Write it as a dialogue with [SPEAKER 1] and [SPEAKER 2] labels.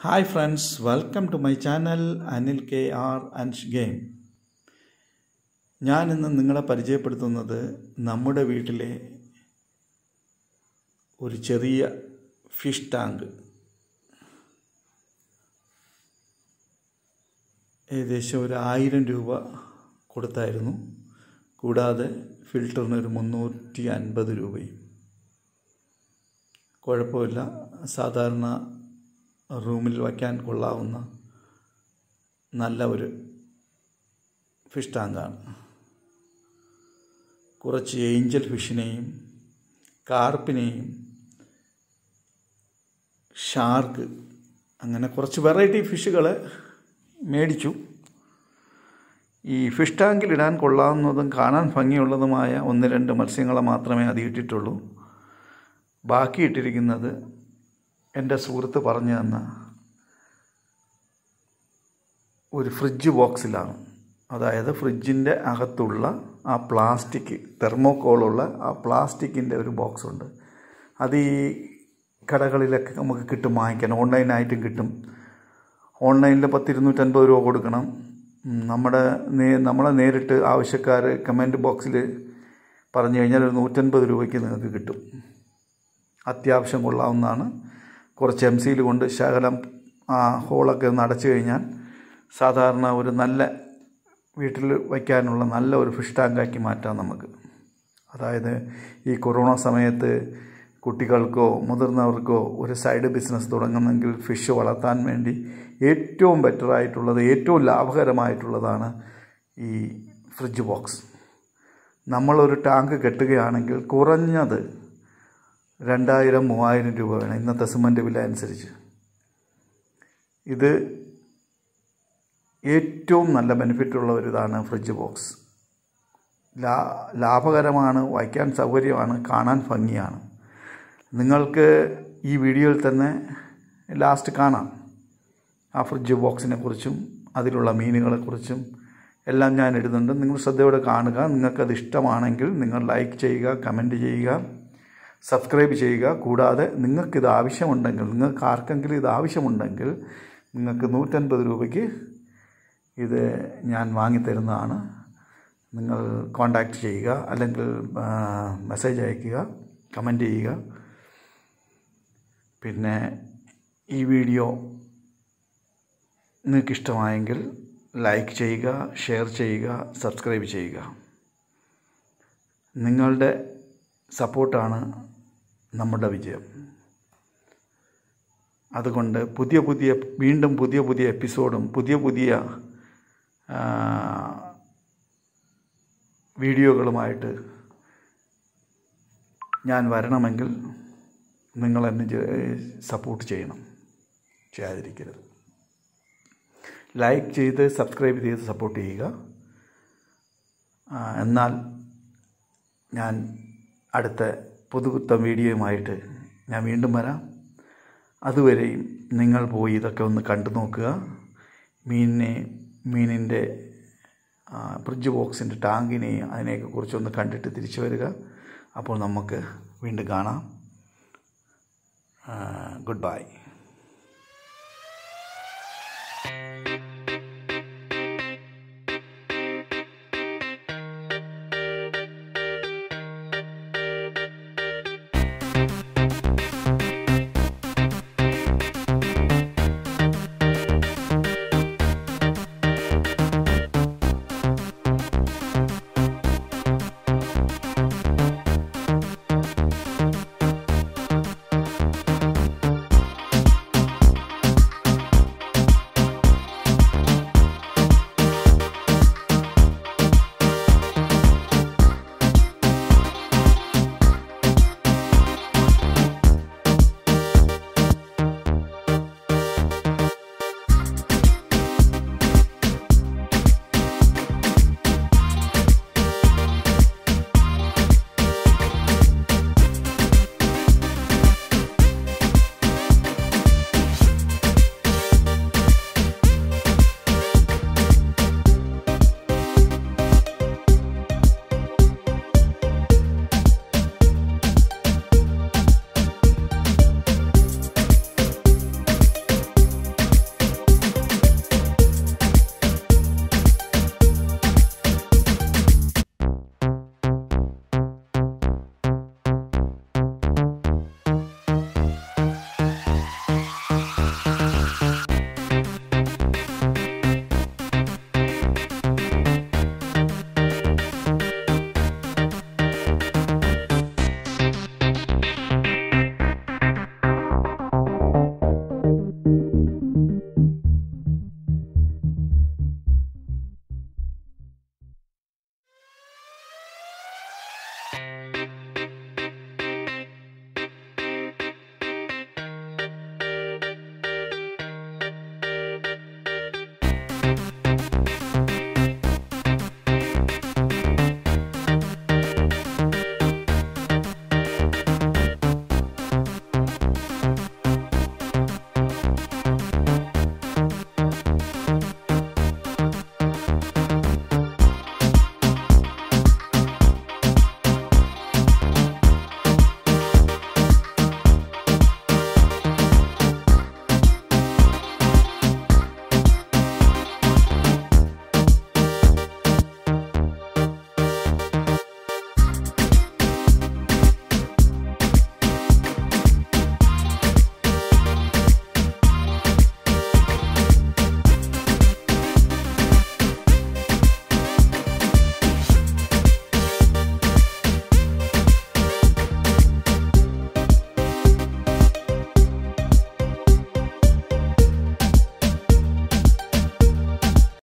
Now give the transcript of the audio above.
[SPEAKER 1] Hi friends, welcome to my channel Anil KR and Game. ഞാൻ ഇന്ന് നിങ്ങളെ പരിചയപ്പെടുത്തുന്നത് നമ്മുടെ വീട്ടിലെ ഒരു ചെറിയ ഫിഷ് ടാങ്ക്. ഏകദേശം ഒരു 1000 രൂപ കൊടുത്തായിരുന്നു. കൂടാതെ ഫിൽറ്ററിന് ഒരു 350 രൂപയും. കുഴപ്പമില്ല, സാധാരണ റൂമിൽ വയ്ക്കാൻ കൊള്ളാവുന്ന നല്ല ഒരു ഫിഷ് ടാങ്കാണ്. കുറച്ച് ഏഞ്ചൽ ഫിഷിനെയും കാർപ്പിനെയും ഷാർക്ക് അങ്ങനെ കുറച്ച് വെറൈറ്റി ഫിഷുകളെ മേടിച്ചു. ഈ ഫിഷ് ടാങ്കിലിടാൻ കൊള്ളാവുന്നതും കാണാൻ ഭംഗിയുള്ളതുമായ 1-2 മത്സ്യങ്ങളെ മാത്രമേ അത് ഇട്ടിട്ടുള്ളൂ. ബാക്കി ഇട്ടിരിക്കുന്നത് എൻ്റെ സുഹൃത്ത് പറഞ്ഞു തന്ന ഒരു ഫ്രിഡ്ജ് ബോക്സിലാണ്. അതായത് ഫ്രിഡ്ജിൻ്റെ അകത്തുള്ള ആ പ്ലാസ്റ്റിക് തെർമോക്കോളുള്ള ആ പ്ലാസ്റ്റിക്കിൻ്റെ ഒരു ബോക്സ് ഉണ്ട്. അത് ഈ കടകളിലൊക്കെ നമുക്ക് കിട്ടും, വാങ്ങിക്കാൻ ഓൺലൈനായിട്ടും കിട്ടും. ഓൺലൈനിൽ 10-250 രൂപ കൊടുക്കണം. നമ്മളെ നേരിട്ട് ആവശ്യക്കാർ കമൻറ്റ് ബോക്സിൽ പറഞ്ഞു കഴിഞ്ഞാൽ ഒരു 150 രൂപയ്ക്ക് നിങ്ങൾക്ക് കിട്ടും. അത്യാവശ്യം കൊള്ളാവുന്നതാണ്. കുറച്ച് MC കൊണ്ട് ശകലം ആ ഹോളൊക്കെ ഒന്ന് അടച്ചു കഴിഞ്ഞാൽ സാധാരണ ഒരു നല്ല വീട്ടിൽ വയ്ക്കാനുള്ള നല്ല ഒരു ഫിഷ് ടാങ്കാക്കി മാറ്റാം നമുക്ക്. അതായത് ഈ കൊറോണ സമയത്ത് കുട്ടികൾക്കോ മുതിർന്നവർക്കോ ഒരു സൈഡ് ബിസിനസ് തുടങ്ങുന്നെങ്കിൽ ഫിഷ് വളർത്താൻ വേണ്ടി ഏറ്റവും ബെറ്ററായിട്ടുള്ളത്, ഏറ്റവും ലാഭകരമായിട്ടുള്ളതാണ് ഈ ഫ്രിഡ്ജ് ബോക്സ്. നമ്മളൊരു ടാങ്ക് കെട്ടുകയാണെങ്കിൽ കുറഞ്ഞത് 2000-3000 രൂപ വേണം ഇന്നത്തെ സിമൻറ്റ് വില അനുസരിച്ച്. ഇത് ഏറ്റവും നല്ല ബെനിഫിറ്റുള്ള ഒരിതാണ് ഫ്രിഡ്ജ് ബോക്സ്. ലാഭകരമാണ്, വയ്ക്കാൻ സൗകര്യമാണ്, കാണാൻ ഭംഗിയാണ്. നിങ്ങൾക്ക് ഈ വീഡിയോയിൽ തന്നെ ലാസ്റ്റ് കാണാം ആ ഫ്രിഡ്ജ് ബോക്സിനെ കുറിച്ചും അതിലുള്ള മീനുകളെക്കുറിച്ചും എല്ലാം ഞാൻ ഇടുന്നുണ്ട്. നിങ്ങൾ ശ്രദ്ധയോടെ കാണുക. നിങ്ങൾക്കത് ഇഷ്ടമാണെങ്കിൽ നിങ്ങൾ ലൈക്ക് ചെയ്യുക, കമൻറ്റ് ചെയ്യുക, സബ്സ്ക്രൈബ് ചെയ്യുക. കൂടാതെ നിങ്ങൾക്കിത് ആവശ്യമുണ്ടെങ്കിൽ, നിങ്ങൾക്ക് ആർക്കെങ്കിലും ഇത് ആവശ്യമുണ്ടെങ്കിൽ നിങ്ങൾക്ക് 150 രൂപയ്ക്ക് ഇത് ഞാൻ വാങ്ങിത്തരുന്നതാണ്. നിങ്ങൾ കോൺടാക്റ്റ് ചെയ്യുക, അല്ലെങ്കിൽ മെസ്സേജ് അയയ്ക്കുക, കമൻറ്റ് ചെയ്യുക. പിന്നെ ഈ വീഡിയോ നിങ്ങൾക്കിഷ്ടമായെങ്കിൽ ലൈക്ക് ചെയ്യുക, ഷെയർ ചെയ്യുക, സബ്സ്ക്രൈബ് ചെയ്യുക. നിങ്ങളുടെ സപ്പോർട്ടാണ് നമ്മുടെ വിജയം. അതുകൊണ്ട് വീണ്ടും പുതിയ എപ്പിസോഡും പുതിയ വീഡിയോകളുമായിട്ട് ഞാൻ വരണമെങ്കിൽ നിങ്ങളെന്നെ സപ്പോർട്ട് ചെയ്യണം, ചെയ്യാതിരിക്കരുത്. ലൈക്ക് ചെയ്ത് സബ്സ്ക്രൈബ് ചെയ്ത് സപ്പോർട്ട് ചെയ്യുക. എന്നാൽ ഞാൻ അടുത്ത പുതുപുത്തൻ വീഡിയോയുമായിട്ട് ഞാൻ വീണ്ടും വരാം. അതുവരെയും നിങ്ങൾ പോയി ഇതൊക്കെ ഒന്ന് കണ്ടു നോക്കുക. മീനിൻ്റെ ഫ്രിഡ്ജ് ബോക്സിൻ്റെ ടാങ്കിനെയും അതിനെയൊക്കെ കുറിച്ചൊന്ന് കണ്ടിട്ട് തിരിച്ചു വരിക. അപ്പോൾ നമുക്ക് വീണ്ടും കാണാം. Good bye.